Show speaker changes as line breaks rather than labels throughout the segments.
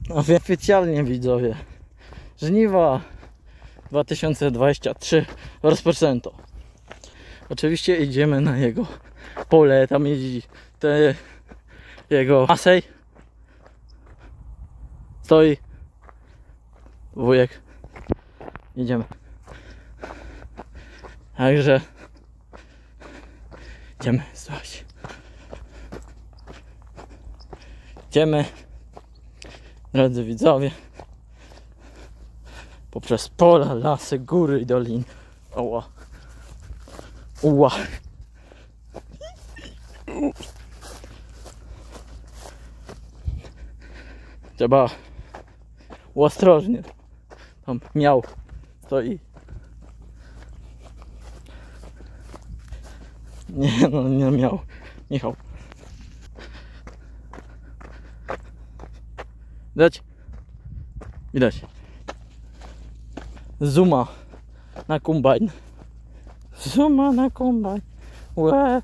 Oficjalnie widzowie, żniwa 2023 rozpoczęto. Oczywiście idziemy na jego pole, tam jeździ jego Masej. Stoi wujek. Idziemy. Także idziemy, słuchajcie. Idziemy, drodzy widzowie, poprzez pola, lasy, góry i doliny. Oła. Uła. Trzeba ostrożnie. Tam miał stoi. Nie, no nie miał. Michał. Widać? Widać. Zuma na kombajn. Zuma na kombajn. Łe.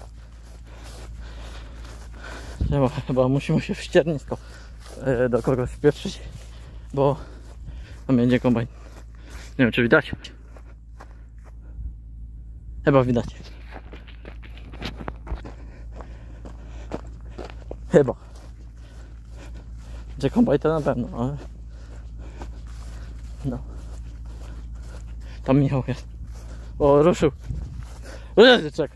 Chyba musimy się w ściernisko do kogoś spieprzyć, bo tam będzie kombajn. Nie wiem, czy widać. Chyba widać. Chyba. Gdzie kombajn to na pewno, ale... No. Tam Michał jest. O, ruszył. Czek.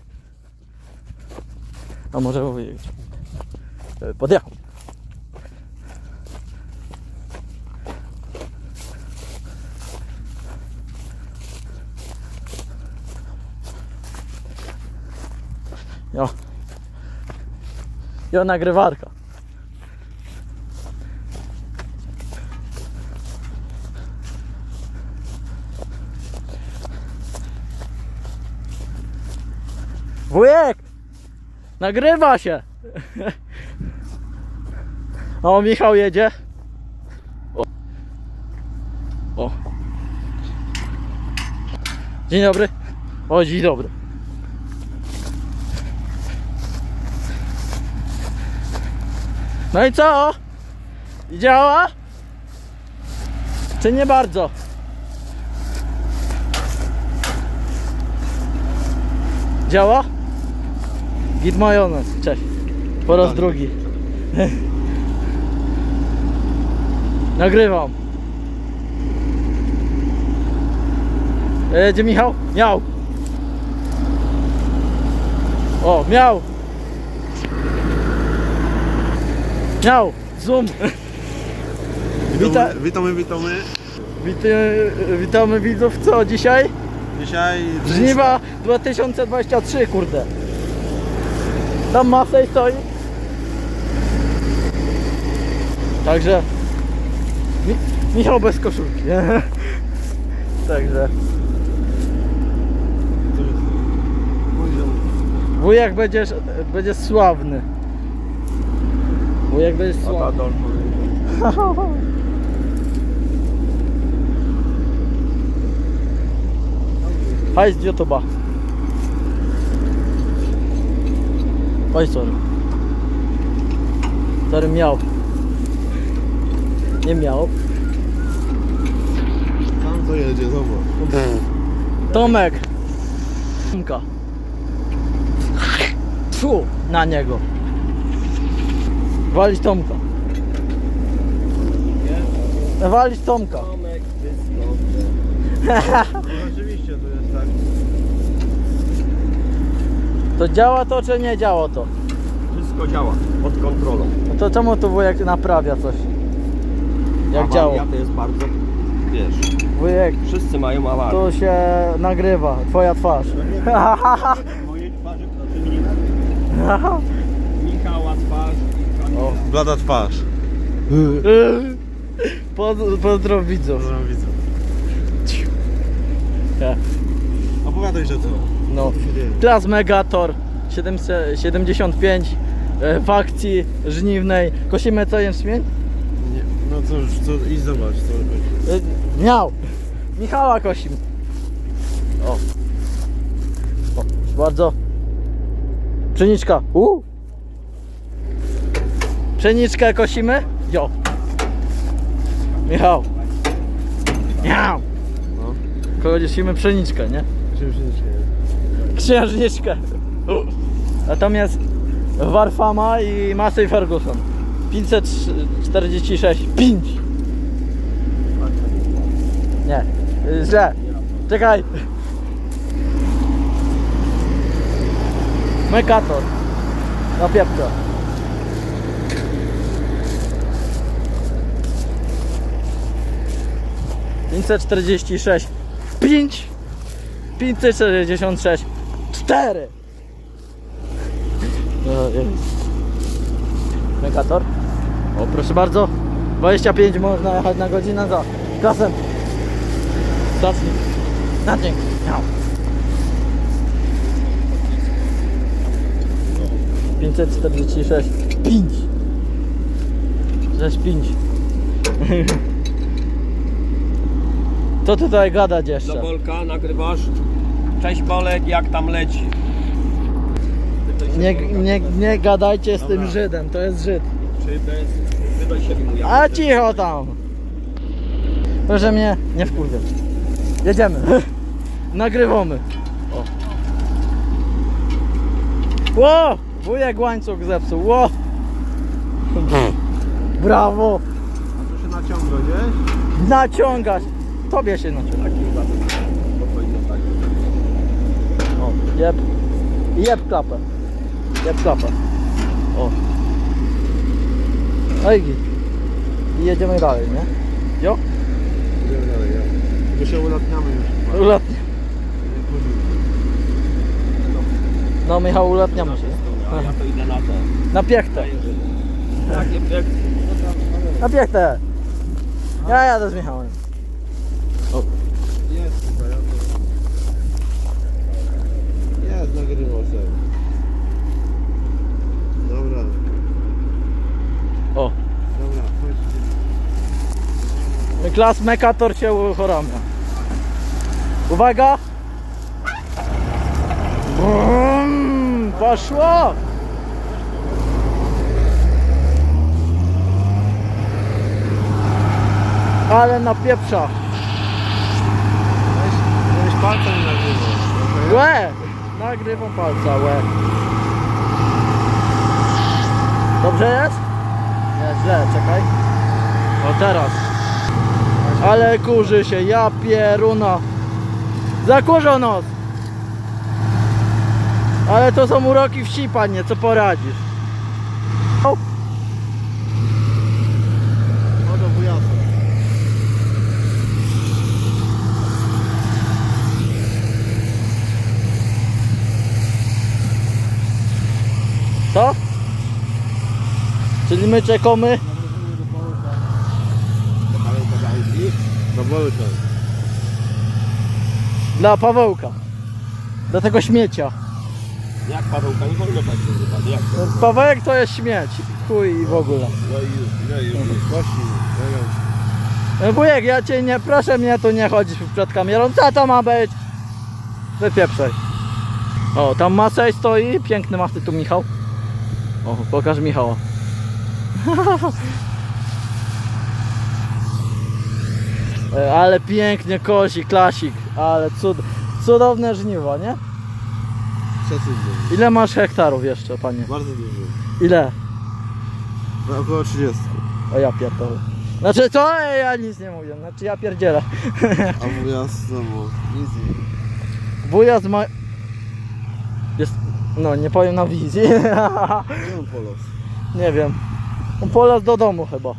A może powiedzieć. Podjechał. Jo, nagrywarka. Wujek! Nagrywa się! O, Michał jedzie. O. Dzień dobry. O, dzień dobry. No i co? I działa? Czy nie bardzo? Działa? Git majonez, cześć. Po raz drugi. Nagrywam. Jedzie Michał? Miał. O, miał. Miał. Zoom. Witamy widzów. Co dzisiaj?
Dzisiaj
żniwa 2023, kurde. Tam Masej stoi. Także Michał bez koszulki. Także wujek będzie sławny. Wujek będzie sławny. Hajs z YouTube'a. Oj, sorry. Sorry, miał. Nie miał.
Tam to jedzie, zobacz.
Tomek. Tomka. Tfu, na niego. Walić Tomka. Nie? Walić Tomka.
Tomek, no, oczywiście to jest tak.
To działa to, czy nie działa to?
Wszystko działa, pod kontrolą.
No to czemu tu wujek naprawia coś? Jak działa?
To jest bardzo, wiesz,
Wujek,
wszyscy mają awarię.
tu się nagrywa, twoja twarz.
Mojej twarzy proszę mi nie nagrywa. Michała twarz.
O.
Blada twarz.
Pozdrow widzów.
Opowiadaj, że co?
No. Klas Megator 775 w akcji żniwnej. Kosimy co jęczmień?
Nie, no co, idź zobacz co.
Miał! Michała kosimy. O. O, bardzo. Pszeniczka. Pszeniczkę kosimy? Jo. Michał. Michał.
No.
Kończymy pszeniczkę, nie? Księżniczkę. Natomiast Warfama i Massey Ferguson 546 5. Nie, źle. Czekaj. Mekator. Na piepkę. $546 5. 566 4. No, jest. Mekator. O, proszę bardzo. 25 można jechać na godzinę za kasem. Zacnik. Na dzień. Miał. 546 5. 5. Co tutaj gadać jeszcze?
Do Bolka nagrywasz. Cześć Bolek, jak tam leci?
Nie gadajcie z tym Żydem, to jest Żyd.
Czy bez... Wydaj się mu
A cicho tam! Proszę mnie nie wkurwiać. Jedziemy. Nagrywamy. O. Ło! Wujek łańcuch zepsuł. Ło! Brawo!
A to się naciąga, nie?
Naciągać! Tobie się naciąga.
Taki chyba to powinno tak.
O, jeb. I jeb klapę. Jeb klapę. O. No i git. I jedziemy dalej, nie? Jo?
Idziemy dalej, ja. My się ulatniamy już.
Ulatnie. No Michał, ulatniamy się.
A ja to idę na to.
Na piechtę.
Jakie piękne.
Na piechtę. Ja jadę z Michałem. O.
Jest chyba, ja to... Jest, nagrywał sobie. Dobra.
O.
Dobra, chodź.
Klas Mekator się uchoramia. Uwaga! Bum, poszło! Ale na pieprza.
Żebyś palca nie nagrywał.
Łe! Nagrywam palca, łe. Dobrze jest? Nie, źle, czekaj. O, teraz. Ale kurzy się, ja pieruna. Zakurzo nos. Ale to są uroki wsi, panie, co poradzisz? O.
O, do wujasa.
Co? Czyli my czekamy
Do Bolka.
dla Pawełka. Do tego śmiecia.
Jak Pawełka? Nie wolno tak się nazywać. Jak to?
Pawełek to jest śmieć. Chuj i w ogóle.
No i już. Właśnie.
Wujek, ja cię nie proszę mnie tu nie chodzić przed kamerą. Co to ma być? Wypieprzaj. O, tam Massey stoi. Piękny Massey tu Michał. O, pokaż Michała. Ale pięknie kosi, klasik. Ale cudowne żniwo, nie?
Przecudnie.
Ile masz hektarów jeszcze, panie?
Bardzo dużo.
Ile?
No, około 30.
O, ja pierdolę. Znaczy co? Ja nic nie mówię. Znaczy ja pierdzielę.
A wujas znowu. Nic nie.
Wujas ma... Jest... No, nie powiem na wizji.
Gdzie on polos?
Nie wiem. On polas do domu chyba.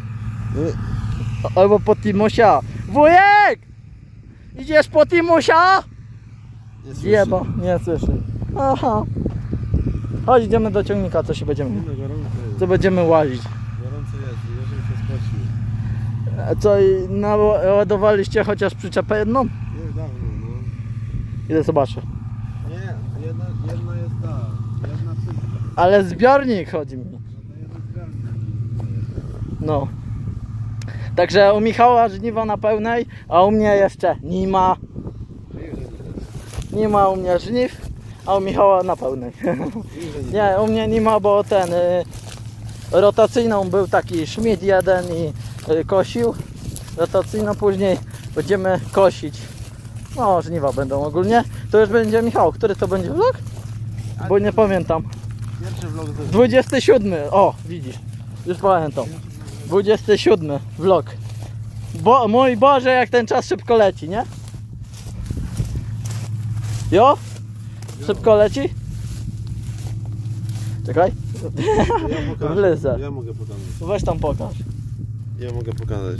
Albo po Timusia. Wujek! Idziesz po Timusia?
Nie słyszy.
Jeba, nie słyszy. Aha. Chodź, idziemy do ciągnika, co się będziemy...
No, gorąco jest.
Co będziemy łazić.
Gorąco jest, jeżeli się spocił.
A co, i naładowaliście chociaż przyczepę jedną?
Nie, dawno, no.
Idę zobaczę.
Nie, jedna jest ta. Jedna cyfra.
Ale zbiornik chodzi mi.
No to jeden zbiornik.
No. Także u Michała żniwa na pełnej, a u mnie jeszcze nie ma. Nie ma u mnie żniw, a u Michała na pełnej. Nie, u mnie nie ma, bo ten rotacyjną był taki Schmidt jeden i kosił. rotacyjną, później będziemy kosić. No, żniwa będą ogólnie. To już będzie, Michał, który to będzie vlog? Bo nie pamiętam.
Pierwszy vlog ze
27. O, widzisz. Już pamiętam. 27 vlog. Mój Boże, jak ten czas szybko leci, nie? Jo? Szybko leci? Czekaj.
Ja pokażę.
Wlezę.
Ja mogę pokazać.
Weź tam pokaż.
Ja mogę pokazać.